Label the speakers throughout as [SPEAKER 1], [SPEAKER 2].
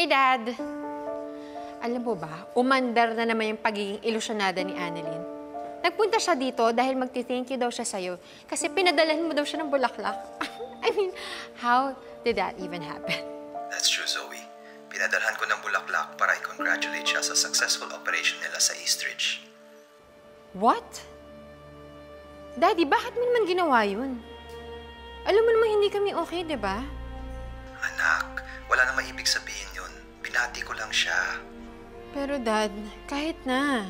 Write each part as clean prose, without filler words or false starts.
[SPEAKER 1] Dad! Alam mo ba, umandar na naman yung pagiging ilusyonada ni Annalyn. Nagpunta siya dito dahil magti-thank you daw siya sa'yo kasi pinadalhan mo daw siya ng bulaklak. I mean, how did that even happen?
[SPEAKER 2] That's true, Zoe. Pinadalhan ko ng bulaklak para i-congratulate siya sa successful operation nila sa Eastridge.
[SPEAKER 1] What? Daddy, bakit mo naman ginawa yun? Alam mo naman hindi kami okay, di ba?
[SPEAKER 2] Anak, wala namang ibig sabihin yun. Binati ko lang siya.
[SPEAKER 1] Pero Dad, kahit na.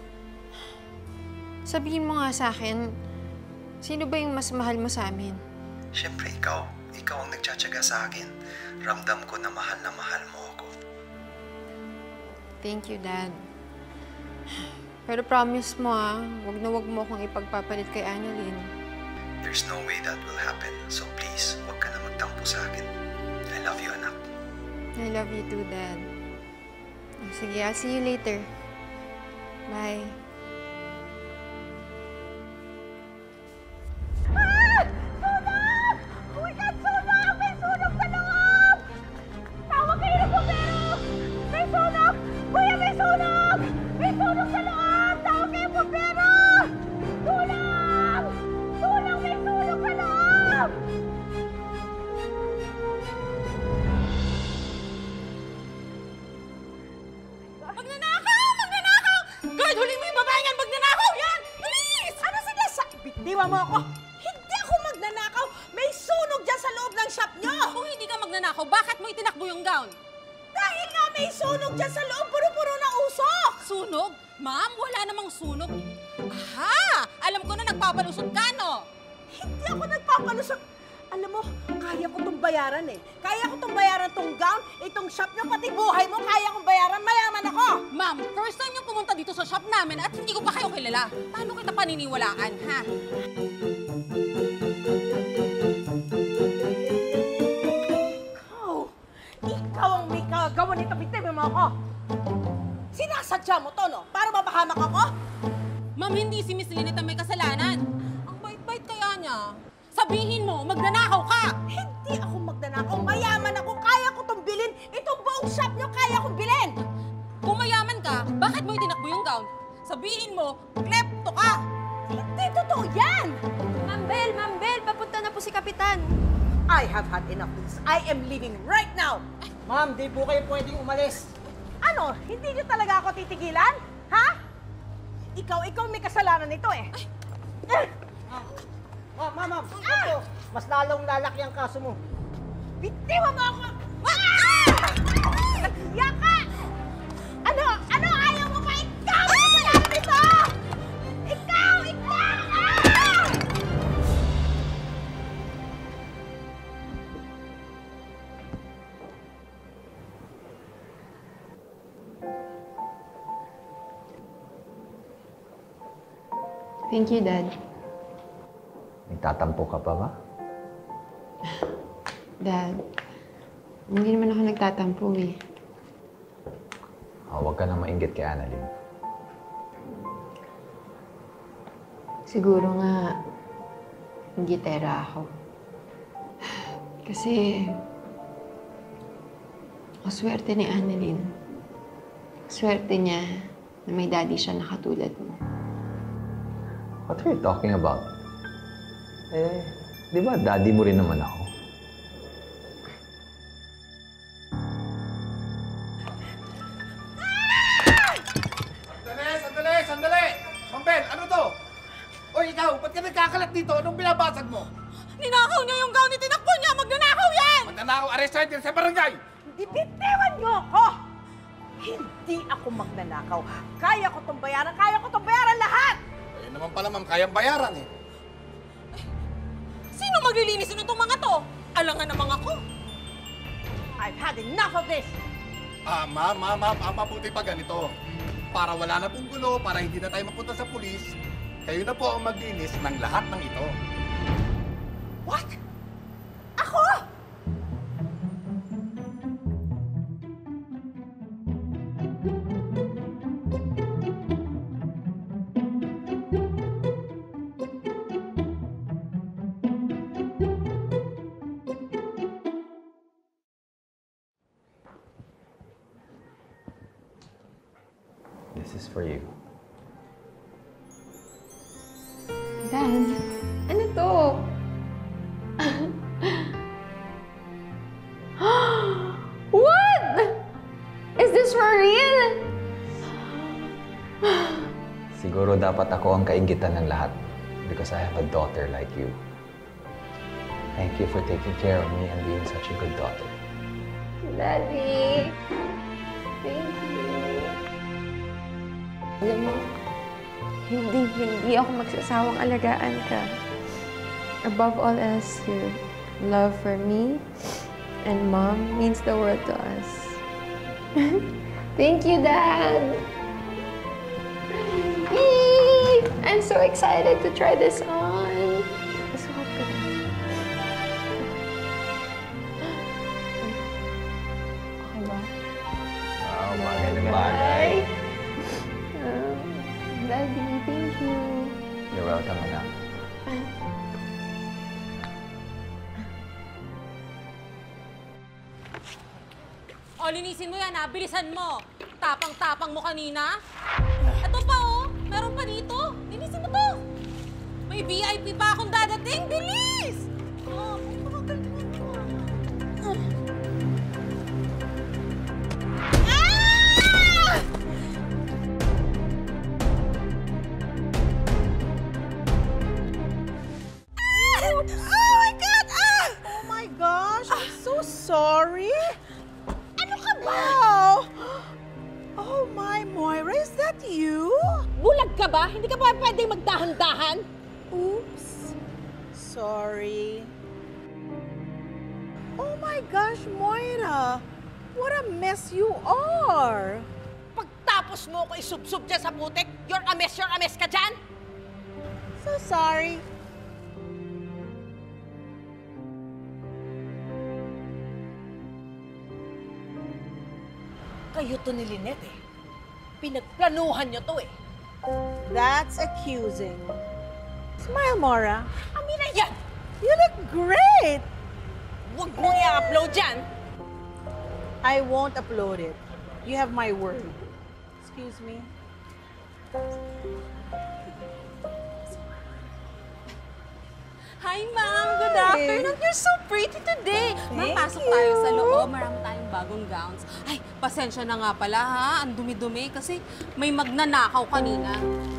[SPEAKER 1] Sabihin mo nga sa akin, sino ba yung mas mahal mo sa amin?
[SPEAKER 2] Siyempre ikaw. Ikaw ang nagtsatsaga sa akin. Ramdam ko na mahal mo ako.
[SPEAKER 1] Thank you, Dad. Pero promise mo wag mo akong ipagpapalit kay Annalyn.
[SPEAKER 2] There's no way that will happen. So please, huwag ka na magtampo sa akin. I love you, anak.
[SPEAKER 1] I love you too, Dad. Sige, I'll see you later. Bye.
[SPEAKER 3] Sunog! Oh my God, sunog! May sunog sa loob! Tawag kayo ng bumbero! May sunog! Kuya, may sunog! May sunog sa loob! Tawag kayo ng bumbero! Tulong! Tulong! May sunog sa loob!
[SPEAKER 4] Magnanakaw! Magnanakaw! Guard, huli mo yung babae yan! Magnanakaw yan! Bilis!
[SPEAKER 3] Ano sinasabi? Bitiwan mo ako! Hindi ako magnanakaw! May sunog dyan sa loob ng shop nyo!
[SPEAKER 4] Kung hindi ka magnanakaw, bakit mo itinakbo yung gown?
[SPEAKER 3] Dahil nga may sunog dyan sa loob, puro-puro na usok!
[SPEAKER 4] Sunog? Ma'am, wala namang sunog. Aha! Alam ko na nagpapalusot ka, no?
[SPEAKER 3] Hindi ako nagpapalusot. Alam mo, kaya ko itong bayaran eh. Kaya ko itong bayaran itong gown, itong shop nyo, pati buhay mo, kaya kong bayaran. Mayaman ako!
[SPEAKER 4] Ma'am, first time yung pumunta dito sa shop namin at hindi ko pa kayo kilala. Paano kita paniniwalaan, ha?
[SPEAKER 3] Ikaw ang may kagawa nito, bitiwan mo ako. Sinasadya mo to, no? Para mapahamak ako?
[SPEAKER 4] Ma'am, hindi si Miss Lynette ang may kasalanan. Ang bait-bait kaya niya. Sabihin mo, magnanakaw ka!
[SPEAKER 3] Hindi ako magnanakaw. Mayaman ako. Kaya ko itong bilhin. Itong buong shop nyo, kaya kong bilhin.
[SPEAKER 4] Kung mayaman ka, bakit mo itinakbo yung gown? Sabihin mo, klepto ka!
[SPEAKER 3] Hindi totoo yan!
[SPEAKER 1] Ma'am Bel, papunta na po si Kapitan.
[SPEAKER 3] I have had enough of this. I am leaving right now!
[SPEAKER 5] Ma'am, di po kayo pwedeng umalis.
[SPEAKER 3] Ano? Hindi niyo talaga ako titigilan? Ha? Ikaw may kasalanan nito eh.
[SPEAKER 5] Ma'am, ito. Mas lalong lalaki ang kaso mo.
[SPEAKER 3] Bitiwan mo ako! Yaka! Ano? Ayaw mo pa? Ikaw may kasalanan nito! Ikaw! Ah!
[SPEAKER 1] Thank you, Dad.
[SPEAKER 2] Nagtatampo ka pa ba?
[SPEAKER 1] Dad, hindi naman ako nagtatampo eh.
[SPEAKER 2] Huwag ka na mainggit kay Annalyn.
[SPEAKER 1] Siguro nga, gitera ako. Kasi, ang swerte ni Annalyn. Swerte niya na may daddy siya na katulad mo.
[SPEAKER 2] What are you talking about? Di ba daddy mo rin naman ako?
[SPEAKER 5] Sandali! Mambel, ano to? O ikaw, ba't ka nagkakalat dito? Anong binabasag mo?
[SPEAKER 4] Ninakaw niya yung gown, itinakbo niya! Magnanakaw yan!
[SPEAKER 5] Magnanakaw, arrested din sa barangay!
[SPEAKER 3] Bitiwan niyo ako! Hindi ako magnanakaw. Kaya ko itong bayaran lahat!
[SPEAKER 5] Ayun naman pala, ma'am, kayang bayaran eh.
[SPEAKER 4] Sino maglilinis ng itong mga to? Alangan namang ako.
[SPEAKER 3] I've had enough of this!
[SPEAKER 5] Ma'am, mabuti pa ganito. Para wala na pong gulo, para hindi na tayo mapunta sa pulis, kayo na po ang maglinis ng lahat ng ito.
[SPEAKER 3] What? Ako?
[SPEAKER 2] This is for you.
[SPEAKER 1] Dad, ano to? What? Is this for real?
[SPEAKER 2] Siguro dapat ako ang kaingitan ng lahat because I have a daughter like you. Thank you for taking care of me and being such a good daughter.
[SPEAKER 1] Daddy, thank you. Alam mo, hindi ako magsasawang alagaan ka. Above all else, your love for me and Mom means the world to us. Thank you, Dad! Yay! I'm so excited to try this on. Let's hope it. Okay ba?
[SPEAKER 2] Wow, bagay na bagay.
[SPEAKER 1] Daddy, thank you.
[SPEAKER 2] You're welcome, anak.
[SPEAKER 4] O, linisin mo yan ha. Bilisan mo. Tapang-tapang mo kanina. Ito pa oh. Meron pa dito. Linisin mo to. May VIP pa akong dadating. Bilis! Oh, pakagalingan mo. Ah!
[SPEAKER 3] Oh my God! Ah! Oh my gosh! I'm so sorry. Ano ka ba? Oh my, Moira, is that you?
[SPEAKER 6] Bulag ka ba? Hindi ka ba pwedeng magdahan-dahan?
[SPEAKER 3] Oops. Sorry. Oh my gosh, Moira. What a mess you are.
[SPEAKER 6] Pagtapos mo ko isubsob dyan sa putik, you're a mess ka dyan?
[SPEAKER 3] So sorry.
[SPEAKER 6] Kayo to ni Lynette eh. Pinagplanuhan nyo to eh.
[SPEAKER 3] That's accusing. Smile, Moira.
[SPEAKER 6] Amina yan!
[SPEAKER 3] You look great.
[SPEAKER 6] Huwag mo i-upload yan.
[SPEAKER 3] I won't upload it. You have my word. Excuse me.
[SPEAKER 4] Hi, ma'am. Good afternoon. You're so pretty today. Ma'am, pasok tayo sa loob. Marami tayong bagong gowns. Ay, pasensya na nga pala ha. Ang dumi-dumi kasi may magnanakaw kanina.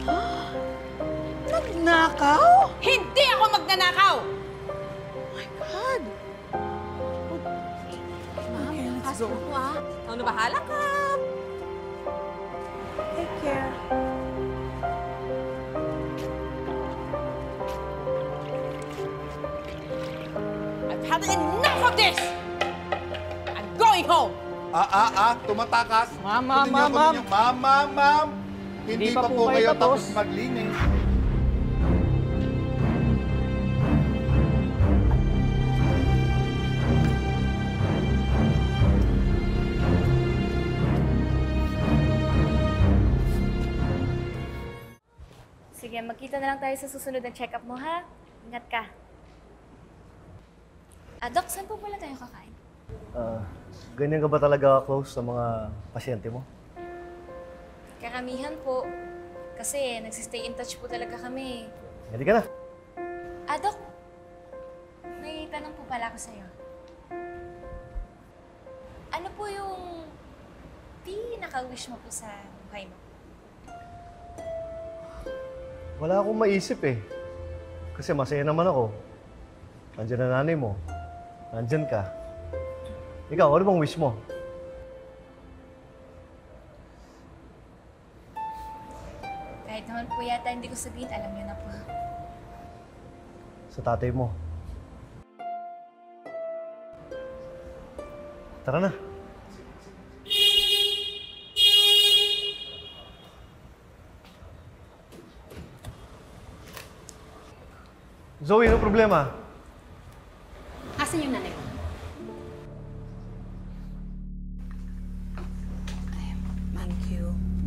[SPEAKER 3] Nagnakaw?
[SPEAKER 6] Hindi ako magnanakaw!
[SPEAKER 3] Oh my God.
[SPEAKER 4] Ma'am,
[SPEAKER 3] Okay, let's
[SPEAKER 4] pasok
[SPEAKER 3] go.
[SPEAKER 4] ako ha. Ikaw na bahala ka.
[SPEAKER 3] Take care.
[SPEAKER 6] I've had enough of this! I'm going home!
[SPEAKER 5] Tumatakas.
[SPEAKER 3] Ma'am,
[SPEAKER 5] Kunin niyo, kunin niyo. Ma'am. Hindi pa po kayo tapos maglinis.
[SPEAKER 7] Sige, magkita na lang tayo sa susunod na check-up mo, ha? Ingat ka. Doc, saan po pala tayo kakain?
[SPEAKER 8] Ganyan ka ba talaga close sa mga pasyente mo?
[SPEAKER 7] Karamihan po. Kasi nagsistay in touch po talaga kami.
[SPEAKER 8] Hindi ka na.
[SPEAKER 7] Doc, may tanong po pala ako sa'yo. Ano po yung pinaka-wish mo po sa buhay mo?
[SPEAKER 8] Wala akong maisip eh. Kasi masaya naman ako. Nandiyan na nanay mo. Nandiyan ka. Ikaw, ano bang wish mo?
[SPEAKER 7] Kahit naman po yata hindi ko sabihin, alam niyo na po.
[SPEAKER 8] Sa tatay mo. Tara na. Zoe, ano problema?
[SPEAKER 1] Asan yung nanay ko?
[SPEAKER 3] Thank you.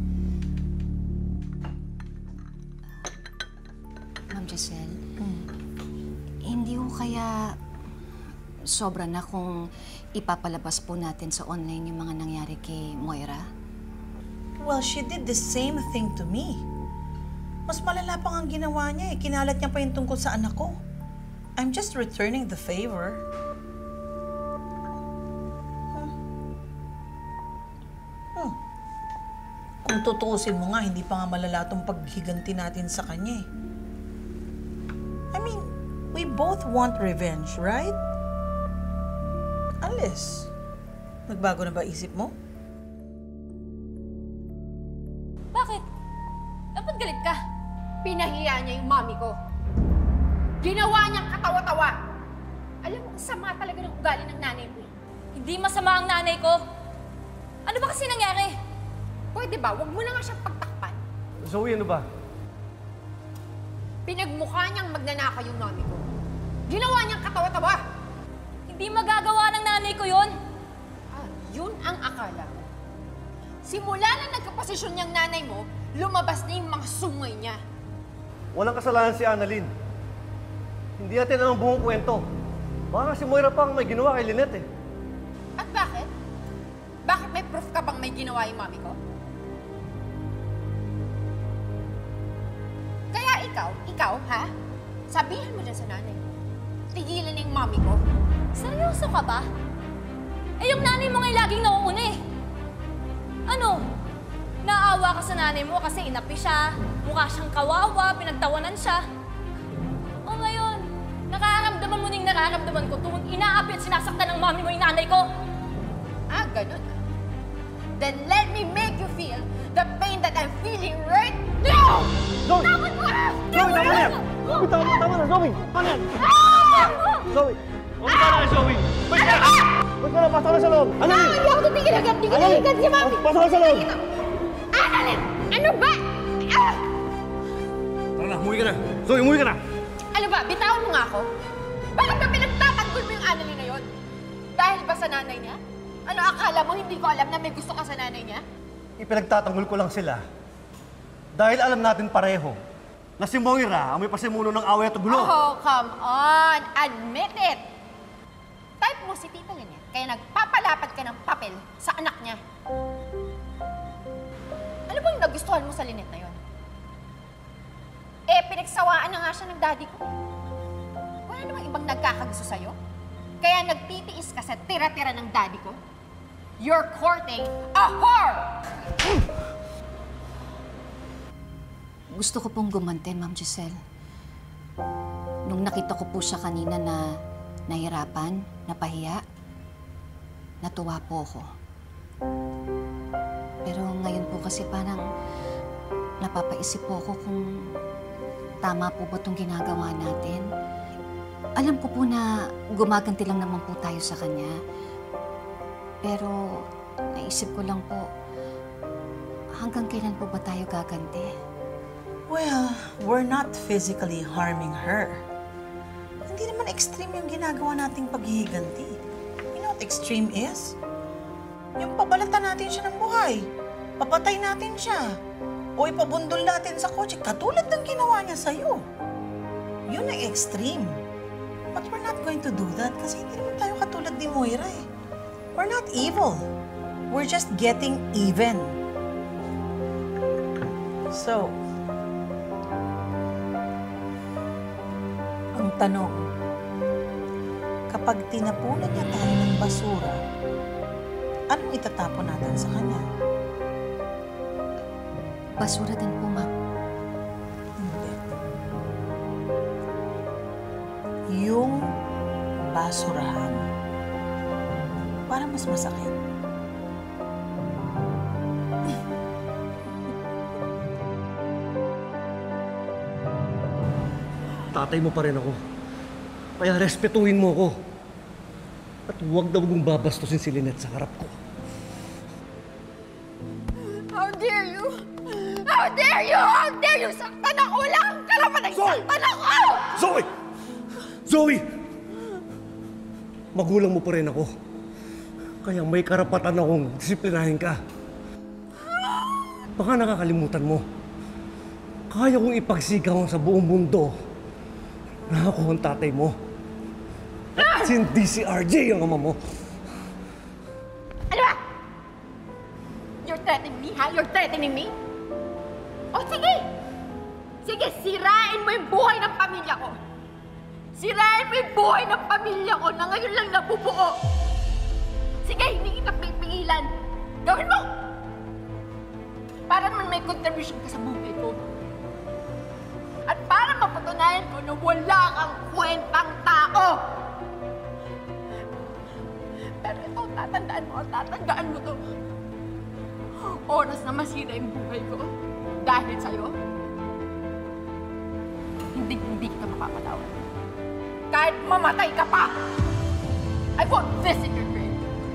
[SPEAKER 9] Ma'am Giselle, hindi ko kaya sobra na kung ipapalabas po natin sa online yung mga nangyari kay Moira?
[SPEAKER 6] Well, she did the same thing to me. Mas malala pa ang ginawa niya eh. Kinalat niya pa yung tungkol sa anak ko. I'm just returning the favor. Kung tutuusin mo nga, hindi pa nga malala tong paghiganti natin sa kanya eh. I mean, we both want revenge, right? Alice, nagbago na ba isip mo?
[SPEAKER 7] Bakit? Dapat galit ka.
[SPEAKER 1] Pinahiya niya yung mami ko. Ginawa niyang katawa-tawa. Alam mo, sama talaga ng ugali ng nanay mo.
[SPEAKER 7] Hindi masama ang nanay ko. Ano ba kasi nangyari?
[SPEAKER 1] Pwede ba? Huwag mo na nga siyang pagtakpan.
[SPEAKER 8] Zoe, ano ba?
[SPEAKER 1] Pinagmukha niyang magnanakaw yung mami ko. Ginawa niyang katawa-tawa.
[SPEAKER 7] Hindi magagawa ng nanay ko yun.
[SPEAKER 1] Ah, yun ang akala mo. Simula na nagkaposisyon niyang nanay mo, lumabas na yung mga sungay niya.
[SPEAKER 8] Walang kasalanan si Annalyn. Hindi natin ang buong kwento. Baka si Moira pa ang may ginawa kay Lynette eh.
[SPEAKER 1] At bakit? Bakit may proof ka bang may ginawa yung mami ko? Kaya ikaw, ha? Sabihan mo dyan sa nanay mo. Tigilan na yung mami ko.
[SPEAKER 7] Seryoso ka ba? Eh, yung nanay mo ngayon laging nauuna eh. Ano? Naawa ka sa nanay mo kasi inapi siya, mukha siyang kawawa, pinagtawanan siya. O ngayon, nakaramdaman mo ning nararamdaman ko tuwing inaapi at sinasaktan ng mami mo yung nanay ko.
[SPEAKER 1] Ah, ganun ah. Then let me make you feel the pain that I'm feeling right now!
[SPEAKER 8] Zoe!
[SPEAKER 1] Tama mo!
[SPEAKER 8] Zoe, tama na yan! Zoe, tama na, Zoe! Tama na yan! Zoe! Huwag ka na, Zoe! Basta na! Basta na, pasok na sa loob! Ano yun?
[SPEAKER 1] Hindi ako titigil agad! Hindi ko nalikan si mami!
[SPEAKER 8] Pasok na sa loob!
[SPEAKER 1] Annalyn! Ano ba? Ah!
[SPEAKER 8] Tara na, umuwi ka na! Zoe, umuwi ka na!
[SPEAKER 1] Ano ba? Bitawan mo nga ako? Bakit ba pinagtatanggol mo yung Annalyn na yun? Dahil ba sa nanay niya? Ano akala mo hindi ko alam na may gusto ka sa nanay niya?
[SPEAKER 8] Ipinagtatanggol ko lang sila. Dahil alam natin pareho na si Moira ang may pasimuno ng away at gulo.
[SPEAKER 1] Oh, come on! Admit it! Type mo si Tita Lynette, kaya nagpapalapad ka ng papel sa anak niya. Ano ba yung nagustuhan mo sa Lynette na yun? Eh, pinagsawaan na nga siya ng daddy ko. Wala namang ibang nagkakagusto sa'yo? Kaya nagtitiis ka sa tira-tira ng daddy ko? You're courting a whore!
[SPEAKER 9] Gusto ko pong gumanti, Ma'am Giselle. Nung nakita ko po siya kanina na nahirapan, napahiya, natuwa po ako. Pero ngayon po kasi parang napapaisip po ako kung tama po ba itong ginagawa natin. Alam ko po na gumaganti lang naman po tayo sa kanya. Pero naisip ko lang po, hanggang kailan po ba tayo gaganti?
[SPEAKER 6] Well, we're not physically harming her. Hindi naman extreme yung ginagawa nating paghihiganti. You know what extreme is? Yung pabalatan natin siya ng buhay. Papatay natin siya. O ipabundol natin sa kotse, katulad ng ginawa niya sa'yo. Yun ang extreme. But we're not going to do that kasi hindi naman tayo katulad ni Moira eh. We're not evil. We're just getting even. So, ang tanong, kapag tinapunan niya tayo ng basura, anong itatapon natin sa kanya?
[SPEAKER 9] Basura din po, Ma'am.
[SPEAKER 6] Hindi. Yung basurahan, para mas masakit.
[SPEAKER 8] Tatay mo pa rin ako. Kaya respetuhin mo ako. At huwag daw mong babastusin si Lynette sa harap ko.
[SPEAKER 1] How dare you! How dare you! How dare you! Saktan ako! Wala kang karapatan! Saktan ako!
[SPEAKER 8] Zoe! Zoe! Magulang mo pa rin ako. Kaya may karapatan akong disiplinahin ka. Baka nakakalimutan mo. Kaya kong ipagsigaw sa buong mundo na ako ang tatay mo. At hindi si RJ ang ama mo.
[SPEAKER 1] Ano ba? You're threatening me, ha? you're threatening me? O sige! Sige, sirain mo yung buhay ng pamilya ko. Sirain mo yung buhay ng pamilya ko na ngayon lang nabubuo. Sige, hindi kita pipigilan. Gawin mo! Para naman may contribution ka sa buhay ko. At para mapatunayan ko na wala kang kwentang tao. Pero ito, tatandaan mo at tatandaan mo to. Oras na masira yung buhay ko dahil sa'yo, hindi kita mapapatawad. Kahit mamatay ka pa, I won't visit your grave.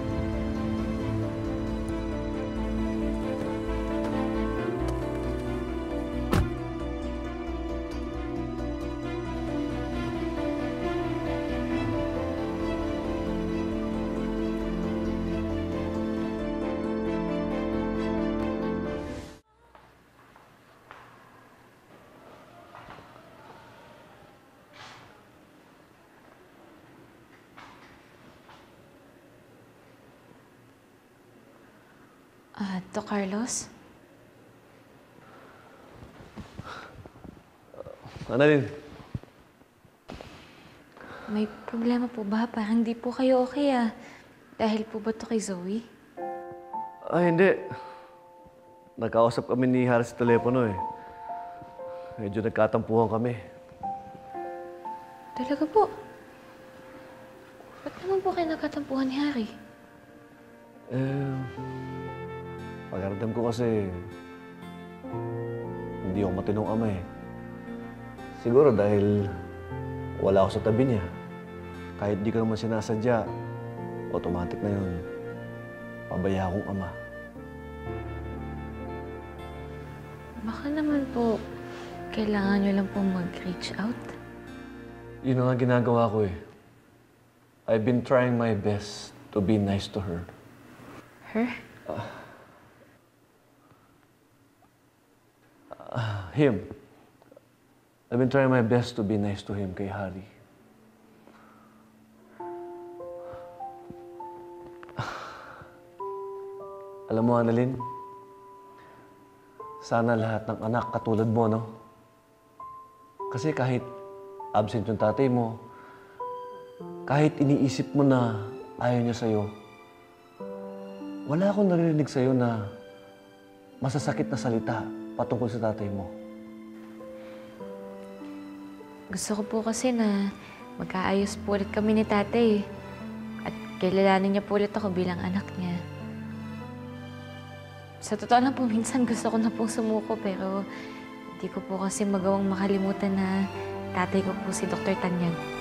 [SPEAKER 10] To Carlos?
[SPEAKER 8] Annalyn,
[SPEAKER 10] May problema po ba? Parang di po kayo okay ah. Dahil po ba to kay Zoe?
[SPEAKER 8] hindi. Nagkausap kami ni Harry sa telepono eh. Medyo nagkatampuhan kami.
[SPEAKER 10] Talaga po? Ba't naman po kayo nagkatampuhan ni Harry?
[SPEAKER 8] Pakiramdam ko kasi hindi ako matinong ama eh. Siguro dahil wala ako sa tabi niya. Kahit di ko naman sinasadya, automatic na yun. Pabaya akong ama.
[SPEAKER 10] Baka naman po, kailangan nyo lang po mag-reach out.
[SPEAKER 8] Yun ang ginagawa ko eh. I've been trying my best to be nice to her.
[SPEAKER 10] Her?
[SPEAKER 8] Him. I've been trying my best to be nice to him, kay Harry. Alam mo, Annalyn, sana lahat ng anak katulad mo, no? Kasi kahit absent yung tatay mo, kahit iniisip mo na ayaw niya sa'yo, wala akong naririnig sa'yo na masasakit na salita patungkol sa tatay mo.
[SPEAKER 10] Gusto ko po kasi na magkaayos po ulit kami ni tatay. At kilalanin niya po ulit ako bilang anak niya. Sa totoo lang po, minsan gusto ko na pong sumuko pero hindi ko po kasi magawang makalimutan na tatay ko po si Dr. Tanyag.